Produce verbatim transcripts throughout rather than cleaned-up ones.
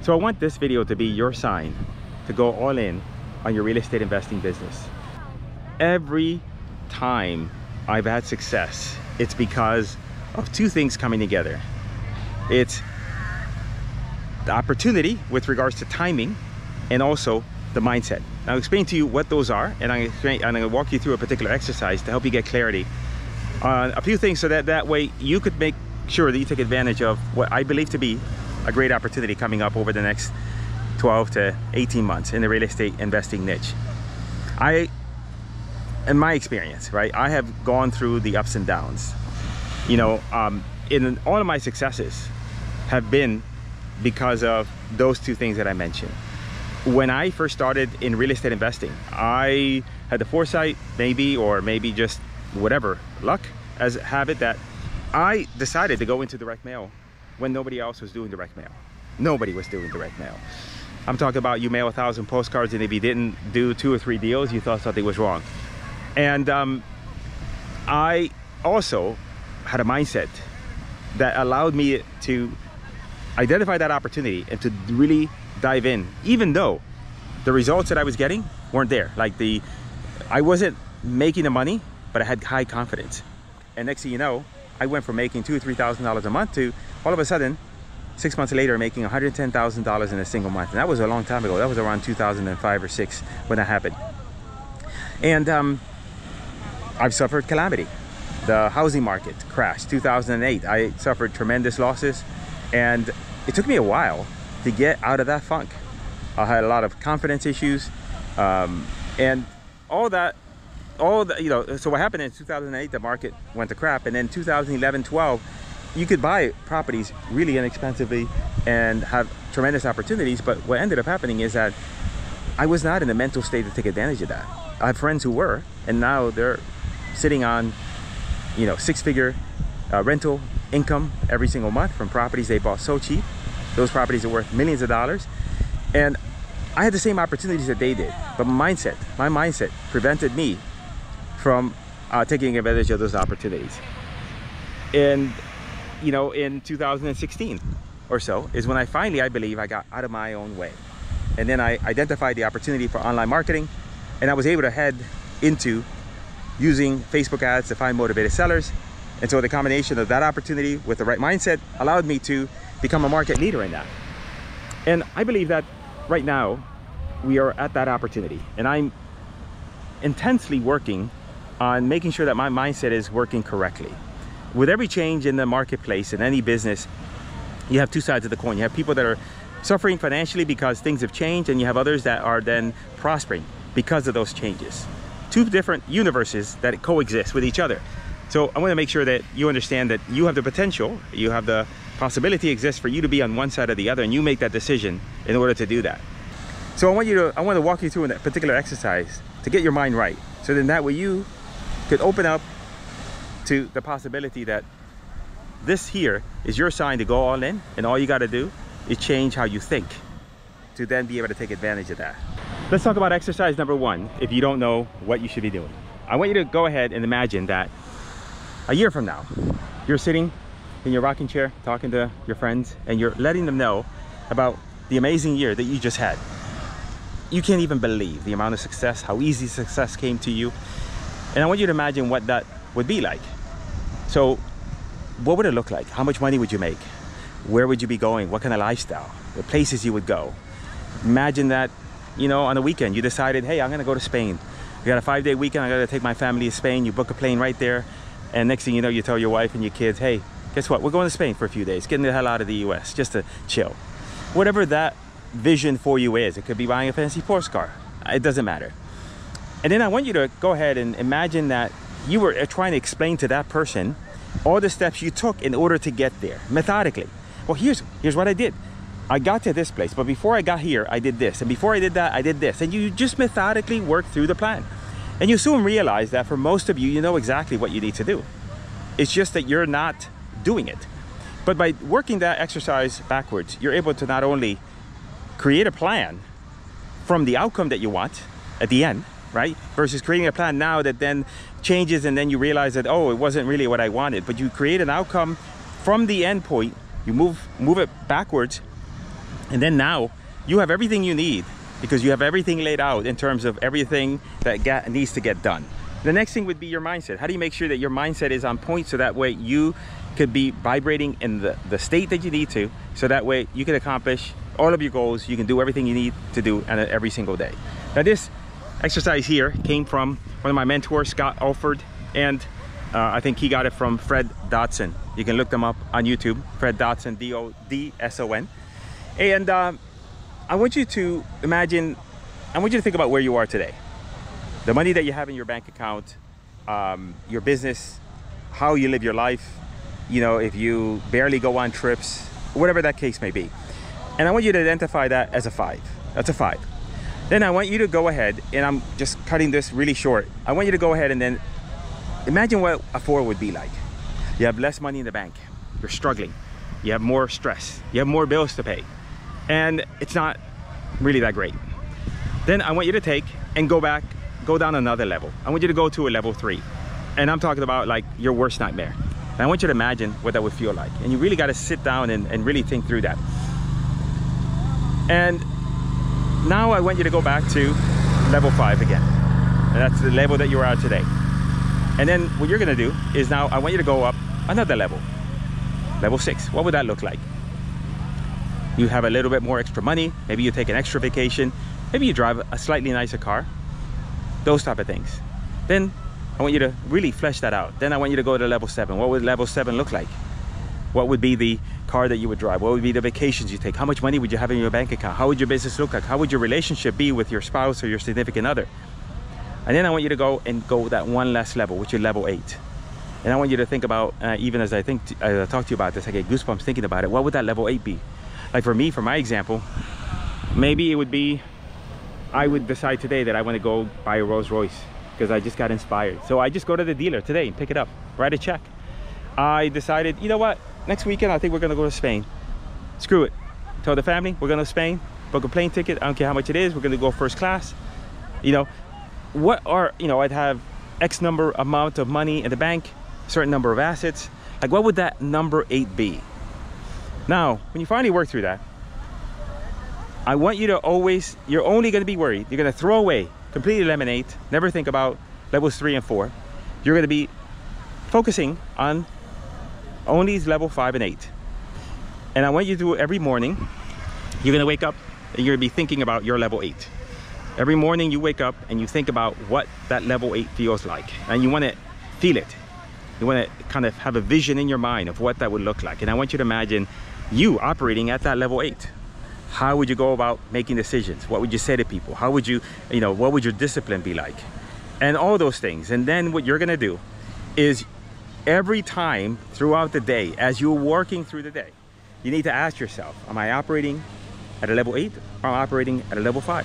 So I want this video to be your sign to go all in on your real estate investing business. Every time I've had success, it's because of two things coming together. It's the opportunity with regards to timing and also the mindset. I'll explain to you what those are, and I'm going to walk you through a particular exercise to help you get clarity on a few things, so that that way you could make sure that you take advantage of what I believe to be a great opportunity coming up over the next twelve to eighteen months in the real estate investing niche. I, in my experience, right, I have gone through the ups and downs. You know, um, in all of my successes have been because of those two things that I mentioned. When I first started in real estate investing, I had the foresight, maybe, or maybe just whatever, luck as have it, that I decided to go into direct mail when nobody else was doing direct mail. Nobody was doing direct mail. I'm talking about you mail a thousand postcards, and if you didn't do two or three deals, you thought something was wrong. And um, I also had a mindset that allowed me to identify that opportunity and to really dive in, even though the results that I was getting weren't there. Like the, I wasn't making the money, but I had high confidence. And next thing you know, I went from making two or three thousand dollars a month to all of a sudden, six months later, making one hundred ten thousand dollars in a single month. And that was a long time ago. That was around two thousand five or six when that happened. And um, I've suffered calamity. The housing market crashed two thousand eight. I suffered tremendous losses, and it took me a while to get out of that funk. I had a lot of confidence issues, um, and all that, all the, you know, so what happened in two thousand eight, the market went to crap, and then two thousand eleven, twelve, you could buy properties really inexpensively and have tremendous opportunities. But what ended up happening is that I was not in the mental state to take advantage of that. I have friends who were, and now they're sitting on, you know, six-figure uh, rental income every single month from properties they bought so cheap. Those properties are worth millions of dollars. And I had the same opportunities that they did, but my mindset, my mindset prevented me from uh, taking advantage of those opportunities. And, you know, in two thousand sixteen or so is when I finally, I believe, I got out of my own way. And then I identified the opportunity for online marketing, and I was able to head into using Facebook ads to find motivated sellers. And so the combination of that opportunity with the right mindset allowed me to become a market leader in that. And I believe that right now we are at that opportunity, and I'm intensely working on making sure that my mindset is working correctly. With every change in the marketplace in any business, you have two sides of the coin. You have people that are suffering financially because things have changed, and you have others that are then prospering because of those changes. Two different universes that coexist with each other. So I want to make sure that you understand that you have the potential, you have the possibility exists for you to be on one side or the other, and you make that decision in order to do that. So I want you to, I want to walk you through a particular exercise to get your mind right. So then that way you could open up to the possibility that this here is your sign to go all in, and all you got to do is change how you think to then be able to take advantage of that. Let's talk about exercise number one. If you don't know what you should be doing, I want you to go ahead and imagine that a year from now, you're sitting in your rocking chair talking to your friends, and you're letting them know about the amazing year that you just had. You can't even believe the amount of success, how easy success came to you. And I want you to imagine what that would be like. So what would it look like? How much money would you make? Where would you be going? What kind of lifestyle? The places you would go. Imagine that, you know, on a weekend you decided, hey, I'm gonna go to Spain. I got a five-day weekend, I gotta take my family to Spain. You book a plane right there, and next thing you know, you tell your wife and your kids, hey, guess what? We're going to Spain for a few days, getting the hell out of the U S just to chill. Whatever that vision for you is, it could be buying a fancy Porsche car. It doesn't matter. And then I want you to go ahead and imagine that you were trying to explain to that person all the steps you took in order to get there, methodically. Well, here's, here's what I did. I got to this place, but before I got here, I did this. And before I did that, I did this. And you just methodically work through the plan. And you soon realize that for most of you, you know exactly what you need to do. It's just that you're not doing it. But by working that exercise backwards, you're able to not only create a plan from the outcome that you want at the end, right? Versus creating a plan now that then changes, and then you realize that, oh, it wasn't really what I wanted. But you create an outcome from the end point, you move, move it backwards, And then now you have everything you need because you have everything laid out in terms of everything that get, needs to get done. The next thing would be your mindset. How do you make sure that your mindset is on point so that way you could be vibrating in the, the state that you need to, so that way you can accomplish all of your goals, you can do everything you need to do and every single day. Now this exercise here came from one of my mentors, Scott Alford, and uh, I think he got it from Fred Dodson. You can look them up on YouTube, Fred Dodson, D O D S O N. And um, I want you to imagine, I want you to think about where you are today. The money that you have in your bank account, um, your business, how you live your life, you know, if you barely go on trips, whatever that case may be. And I want you to identify that as a five. That's a five. Then I want you to go ahead, and I'm just cutting this really short. I want you to go ahead and then imagine what a four would be like. You have less money in the bank. You're struggling. You have more stress. You have more bills to pay. And it's not really that great. Then I want you to take and go back, go down another level. I want you to go to a level three. And I'm talking about like your worst nightmare. And I want you to imagine what that would feel like. And you really got to sit down and, and really think through that. And now I want you to go back to level five again. And that's the level that you are at today. And then what you're gonna do is now I want you to go up another level. Level six, what would that look like? You have a little bit more extra money. Maybe you take an extra vacation. Maybe you drive a slightly nicer car. Those type of things. Then I want you to really flesh that out. Then I want you to go to level seven. What would level seven look like? What would be the car that you would drive? What would be the vacations you take? How much money would you have in your bank account? How would your business look like? How would your relationship be with your spouse or your significant other? And then I want you to go and go that one last level, which is level eight. And I want you to think about, uh, even as I think, I talk to you about this, I get goosebumps thinking about it. What would that level eight be? Like for me, for my example, maybe it would be, I would decide today that I want to go buy a Rolls Royce because I just got inspired. So I just go to the dealer today and pick it up, write a check. I decided, you know what? Next weekend, I think we're gonna go to Spain. Screw it. Tell the family, we're going to Spain, book a plane ticket. I don't care how much it is. We're going to go first class. You know, what are, you know, I'd have X number amount of money in the bank, certain number of assets. Like, what would that number eight be? Now, when you finally work through that, I want you to always, you're only going to be worried. You're going to throw away, completely eliminate, never think about levels three and four. You're going to be focusing on only level five and eight. And I want you to do it every morning. You're going to wake up and you're going to be thinking about your level eight. Every morning you wake up and you think about what that level eight feels like. And you want to feel it. You want to kind of have a vision in your mind of what that would look like. And I want you to imagine you operating at that level eight. How would you go about making decisions? What would you say to people? How would you, you know, what would your discipline be like? And all those things. And then what you're going to do is every time throughout the day, as you're working through the day, you need to ask yourself, am I operating at a level eight or am I operating at a level five?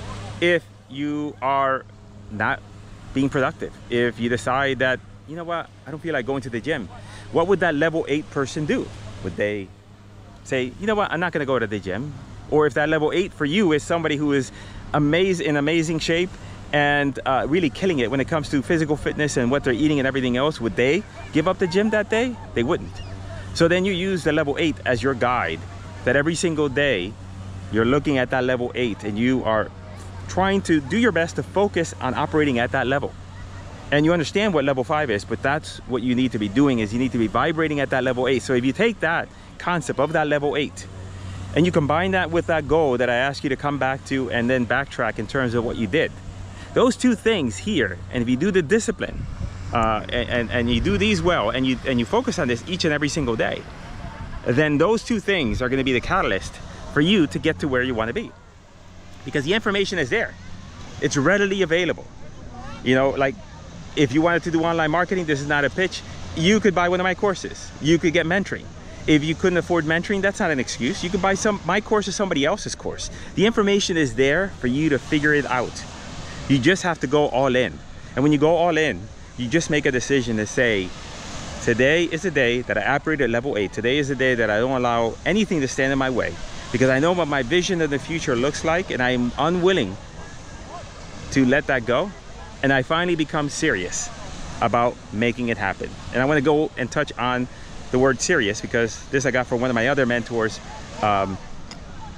If you are not being productive, if you decide that, you know what, I don't feel like going to the gym, what would that level eight person do? Would they say, you know what, I'm not going to go to the gym? Or if that level eight for you is somebody who is amazing, in amazing shape and uh, really killing it when it comes to physical fitness and what they're eating and everything else, would they give up the gym that day? They wouldn't. So then you use the level eight as your guide, that every single day you're looking at that level eight and you are trying to do your best to focus on operating at that level. And you understand what level five is, but that's what you need to be doing, is you need to be vibrating at that level eight. So if you take that concept of that level eight and you combine that with that goal that I asked you to come back to and then backtrack in terms of what you did, those two things here, and if you do the discipline uh, and, and you do these well and you, and you focus on this each and every single day, then those two things are going to be the catalyst for you to get to where you want to be. Because the information is there. It's readily available. You know, like if you wanted to do online marketing, this is not a pitch. You could buy one of my courses. You could get mentoring. If you couldn't afford mentoring, that's not an excuse. You could buy some my course or somebody else's course. The information is there for you to figure it out. You just have to go all in. And when you go all in, you just make a decision to say, today is the day that I operate at level eight. Today is the day that I don't allow anything to stand in my way, because I know what my vision of the future looks like and I'm unwilling to let that go. And I finally become serious about making it happen. And I want to go and touch on the word serious, because this I got from one of my other mentors, um,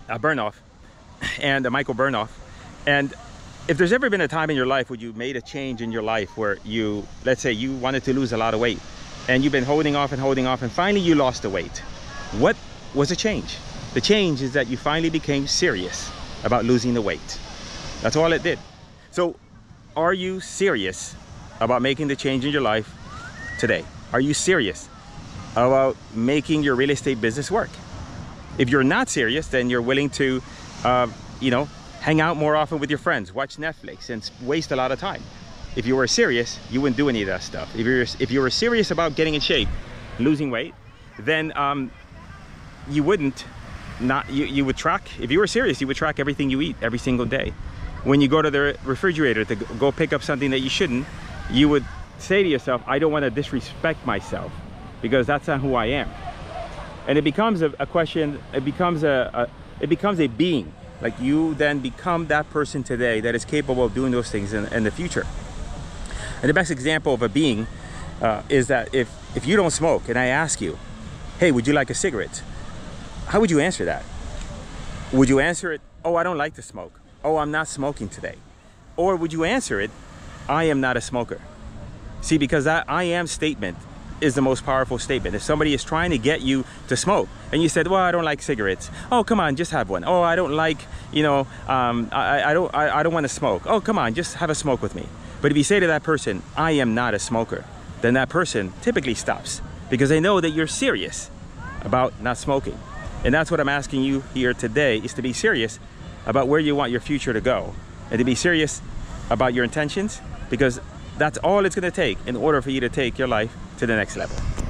uh, Burnoff, and uh, Michael Burnoff. And if there's ever been a time in your life where you made a change in your life where you, let's say you wanted to lose a lot of weight and you've been holding off and holding off and finally you lost the weight, what was the change? The change is that you finally became serious about losing the weight. That's all it did. So are you serious about making the change in your life today? Are you serious about making your real estate business work? If you're not serious, then you're willing to, uh, you know, hang out more often with your friends, watch Netflix, and waste a lot of time. If you were serious, you wouldn't do any of that stuff. If you're if you were serious about getting in shape, losing weight, then um, you wouldn't not you, you would track. If you were serious, you would track everything you eat every single day. When you go to the refrigerator to go pick up something that you shouldn't, you would say to yourself, I don't want to disrespect myself because that's not who I am. And it becomes a, a question. It becomes a, a it becomes a being. Like you then become that person today that is capable of doing those things in, in the future. And the best example of a being uh, is that if, if you don't smoke and I ask you, hey, would you like a cigarette? How would you answer that? Would you answer it, oh, I don't like to smoke. Oh, I'm not smoking today. Or would you answer it, I am not a smoker? See, because that I am statement is the most powerful statement. If somebody is trying to get you to smoke and you said, well, I don't like cigarettes. Oh, come on, just have one. Oh, I don't like, you know, um, I, I don't, I, I don't want to smoke. Oh, come on, just have a smoke with me. But if you say to that person, I am not a smoker, then that person typically stops because they know that you're serious about not smoking. And that's what I'm asking you here today, is to be serious about where you want your future to go and to be serious about your intentions, because that's all it's going to take in order for you to take your life to the next level.